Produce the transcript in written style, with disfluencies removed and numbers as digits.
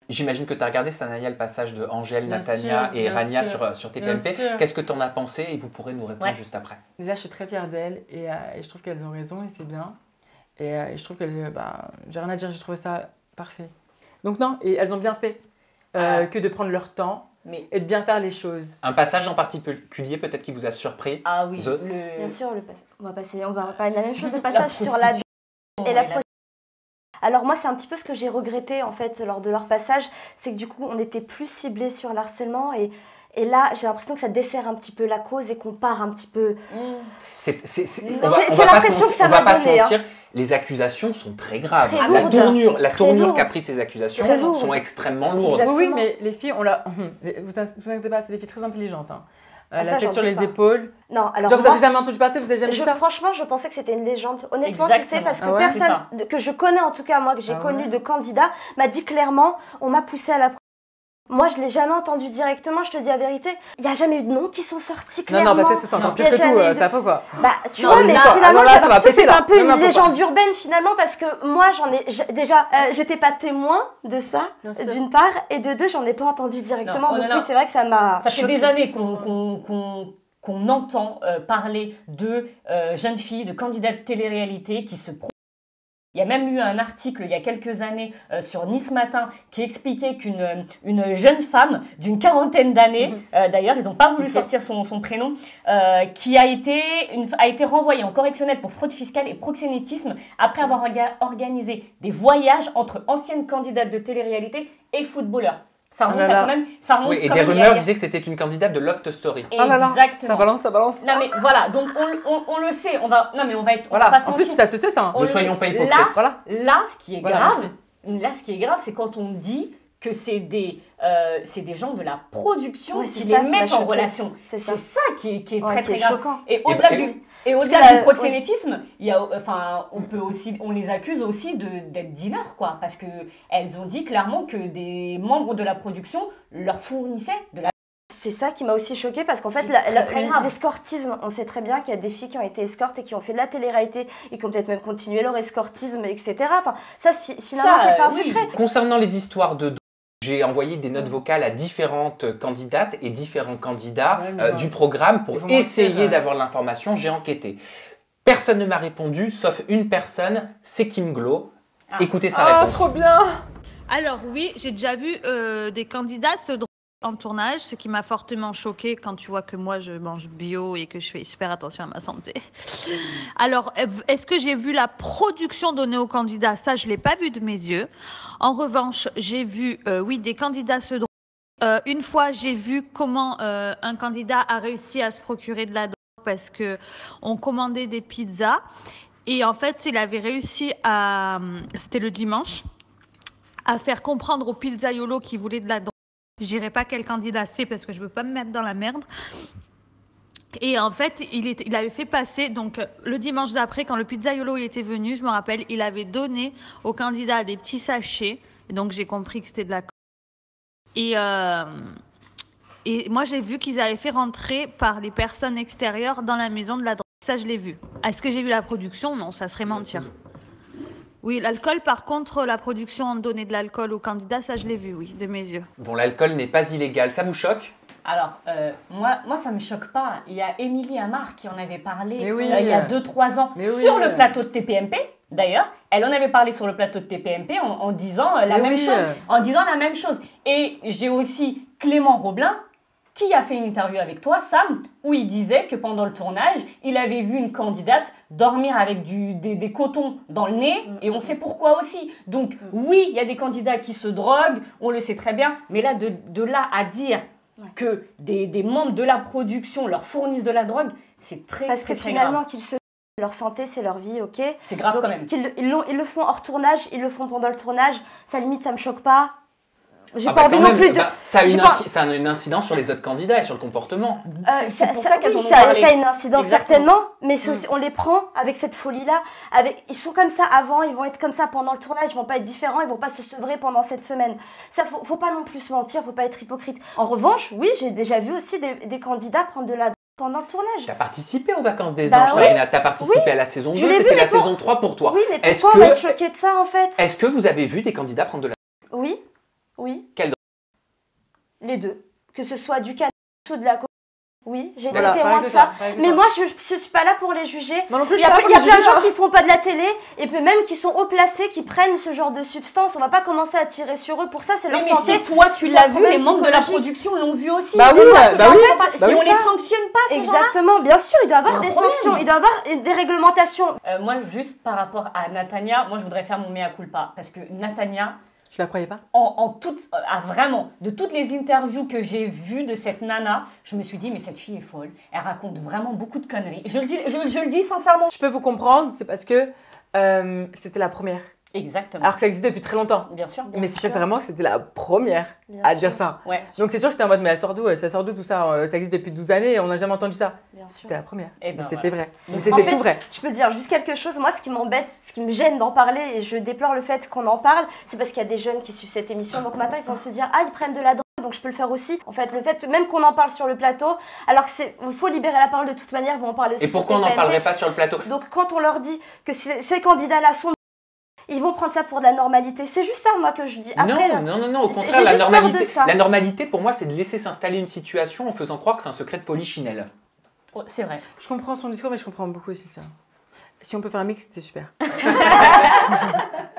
J'imagine que tu as regardé, Sanaya, le passage de Angèle, Bien Natania sûr, et bien Rania sûr. sur Bien TPMP. sûr. Qu'est-ce que tu en as pensé? Et vous pourrez nous répondre Ouais. juste après. Déjà, je suis très fière d'elles et je trouve qu'elles ont raison et c'est bien. Et je trouve qu'elles, j'ai rien à dire, j'ai trouvé ça parfait. Donc non, et elles ont bien fait que de prendre leur temps et de bien faire les choses. Un passage en particulier peut-être qui vous a surpris? Ah oui, The- Bien sûr, on va parler de la même chose, le passage sur la et la prostitution. Alors moi, c'est un petit peu ce que j'ai regretté en fait lors de leur passage, c'est que du coup, on était plus ciblés sur l'harcèlement et là, j'ai l'impression que ça dessert un petit peu la cause et qu'on part un petit peu... C'est l'impression que ça m'a donné. Les accusations sont très graves. Très La lourdes. tournure qu'a pris ces accusations sont extrêmement lourdes. Exactement. Oui, mais les filles, vous inquiétez pas, c'est des filles très intelligentes. Hein. La ça, tête j'en sur doute les pas. épaules. Non, alors Genre, vous moi, avez jamais entendu passer, vous avez jamais vu ça? franchement, je pensais que c'était une légende. Honnêtement, Exactement. tu sais, parce que Ah ouais, personne que je connais, en tout cas moi, que j'ai connu de candidats, m'a dit clairement, on m'a poussé à la... Moi, je ne l'ai jamais entendu directement, je te dis la vérité. Il n'y a jamais eu de noms qui sont sortis clairement. Non, parce que c'est encore pire que tout, c'est un peu quoi. Bah, tu Non, vois, mais finalement, là, j'ai ça va l'impression que péter, c'est là. un peu Même une un peu légende urbaine finalement, parce que moi, j'étais pas témoin de ça, d'une part, et de deux, j'en ai pas entendu directement. Donc oui, c'est vrai que ça m'a... Ça fait des années qu'on entend parler de jeunes filles, de candidats de télé-réalité qui se... Il y a même eu un article il y a quelques années sur Nice Matin qui expliquait qu'une jeune femme d'une quarantaine d'années, d'ailleurs ils n'ont pas voulu sortir son prénom, qui a été renvoyée en correctionnelle pour fraude fiscale et proxénétisme après avoir organisé des voyages entre anciennes candidates de télé-réalité et footballeurs. Ça remonte quand même. Oui, et des rumeurs disaient que c'était une candidate de Loft Story. Exactement. Ça balance. Non mais voilà, donc on le sait, on va être... Voilà, on va pas se en plus mentir. ça se sait ça. Ne soyons pas hypocrites. Là, ce qui est grave, c'est quand on dit que c'est des gens de la production qui les mettent en relation. C'est ça qui est très très grave. Choquant. Et au-delà du proxénétisme, on les accuse aussi d'être dealers, quoi, parce que elles ont dit clairement que des membres de la production leur fournissaient de la... C'est ça qui m'a aussi choquée parce qu'en fait, l'escortisme, on sait très bien qu'il y a des filles qui ont été escortes et qui ont fait de la télé-réalité et qui ont peut-être même continué leur escortisme, etc. Enfin, ça, finalement, c'est pas un secret. Concernant les histoires de j'ai envoyé des notes vocales à différentes candidates et différents candidats du programme pour essayer d'avoir l'information. J'ai enquêté. Personne ne m'a répondu, sauf une personne, c'est Kim Glo. Écoutez sa réponse. Ah, trop bien! Alors oui, j'ai déjà vu des candidats se droguer en tournage, ce qui m'a fortement choquée quand tu vois que moi je mange bio et que je fais super attention à ma santé. Alors, est-ce que j'ai vu la production donnée aux candidats? Ça, je ne l'ai pas vu de mes yeux. En revanche, j'ai vu, oui, des candidats se droguer. Une fois, j'ai vu comment un candidat a réussi à se procurer de la drogue parce qu'on commandait des pizzas. Et en fait, il avait réussi à, c'était le dimanche, à faire comprendre au pizzaiolo qu'il voulait de la drogue. Je dirais pas quel candidat c'est parce que je veux pas me mettre dans la merde. Et en fait, il avait fait passer, donc le dimanche d'après, quand le pizzaiolo était venu, je me rappelle, il avait donné au candidat des petits sachets. Et donc j'ai compris que c'était de la et moi j'ai vu qu'ils avaient fait rentrer par les personnes extérieures dans la maison de la drogue. Ça, je l'ai vu. Est-ce que j'ai vu la production? Non, ça serait mentir. Oui, l'alcool, par contre, la production en donner de l'alcool aux candidats, ça je l'ai vu, oui, de mes yeux. Bon, l'alcool n'est pas illégal, ça vous choque? Alors, moi, ça ne me choque pas. Il y a Émilie Amar qui en avait parlé il y a 2-3 ans sur le plateau de TPMP. D'ailleurs, elle en avait parlé sur le plateau de TPMP en disant la même chose. Et j'ai aussi Clément Roblin qui a fait une interview avec toi, Sam, où il disait que pendant le tournage, il avait vu une candidate dormir avec des cotons dans le nez, et on sait pourquoi aussi. Donc oui, il y a des candidats qui se droguent, on le sait très bien, mais là, de là à dire que des membres de la production leur fournissent de la drogue, c'est très, parce très, que très finalement, grave. leur santé, c'est leur vie, ok. C'est grave. Donc, quand même. Ils le font hors tournage, ils le font pendant le tournage, ça limite, ça me choque pas. J'ai pas envie non plus de... ça a une incidence sur les autres candidats et sur le comportement. Ça a une incidence certainement, mais on les prend avec cette folie-là. Ils sont comme ça avant, ils vont être comme ça pendant le tournage, ils vont pas être différents, ils vont pas se sevrer pendant cette semaine. Ça, faut pas non plus se mentir, faut pas être hypocrite. En revanche, oui, j'ai déjà vu aussi des candidats prendre de la drogue pendant le tournage. Tu as participé aux Vacances des Anges, Sabrina. Tu as participé à la saison 2, c'était la saison 3 pour toi. Oui, mais pourquoi on va être choqué de ça en fait? Est-ce que vous avez vu des candidats prendre de la drogue? Oui. Oui. Quelle drogue? Les deux. Que ce soit du cannabis ou de la cocaïne. Oui, j'ai été témoin de ça. Mais moi, je ne suis pas là pour les juger. Il y a plein de gens qui ne font pas de la télé et puis même qui sont haut placés, qui prennent ce genre de substances. On ne va pas commencer à tirer sur eux. Pour ça, c'est leur santé. Mais si toi, tu l'as vu, les membres de la production l'ont vu aussi. Bah oui, si on les sanctionne pas, exactement, bien sûr, il doit y avoir des sanctions, il doit y avoir des réglementations. Moi, juste par rapport à Natania, moi, je voudrais faire mon mea culpa. Parce que Natania... Tu la croyais pas? Vraiment, de toutes les interviews que j'ai vues de cette nana, je me suis dit, mais cette fille est folle. Elle raconte vraiment beaucoup de conneries. Je le dis sincèrement. Je peux vous comprendre, c'est parce que c'était la première. Exactement. Alors que ça existait depuis très longtemps. Bien sûr. Mais c'était vraiment que c'était la première à dire ça. Ouais. Donc c'est sûr que j'étais en mode, mais elle sort d'où? Ça sort d'où tout ça? Ça existe depuis 12 années et on n'a jamais entendu ça. Bien sûr. C'était la première. Et ben, mais c'était vrai. Mais c'était tout vrai. Je peux dire juste quelque chose. Moi, ce qui m'embête, ce qui me gêne d'en parler, et je déplore le fait qu'on en parle, c'est parce qu'il y a des jeunes qui suivent cette émission. Donc maintenant, ils vont se dire, ah, ils prennent de la drogue, donc je peux le faire aussi. En fait, le fait même qu'on en parle sur le plateau, alors que il faut libérer la parole de toute manière, ils vont en parler aussi. Et pourquoi on n'en parlerait pas sur le plateau? Donc quand on leur dit que ces candidats-là sont, ils vont prendre ça pour de la normalité. C'est juste ça, moi, que je dis. Après, non, au contraire, la normalité, pour moi, c'est de laisser s'installer une situation en faisant croire que c'est un secret de polichinelle. Oh, c'est vrai. Je comprends son discours, mais je comprends beaucoup aussi ça. Si on peut faire un mix, c'était super.